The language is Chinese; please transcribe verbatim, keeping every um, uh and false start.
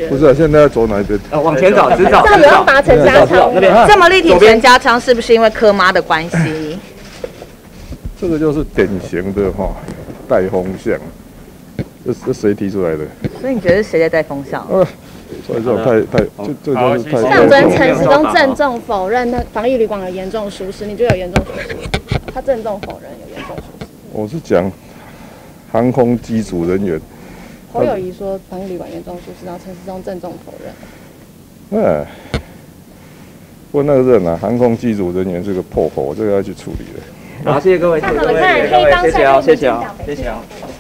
觉。 不是、啊，现在要走哪一边？ 呃，往前走，直走。 这样有要达成加强那边这么立体全家枪是不是因为柯妈的关系？ 这个就是典型的哈带风向，这这谁提出来的？ 所以你觉得是谁在带风向？ 呃，所以这种太太这这就是太。 像昨天陈时中郑重否认那防疫旅馆有严重疏失，你觉得有严重疏失？他郑重否认有严重疏失。 我是讲航空机组人员。 侯友宜说防疫旅馆严重疏失，然后陈时中郑重否认。 哎，不过那个人啊，航空机组人员是个破口，这个要去处理的。 好，谢谢各位，谢谢各位，谢谢各位，谢谢哦，谢谢哦，谢谢哦。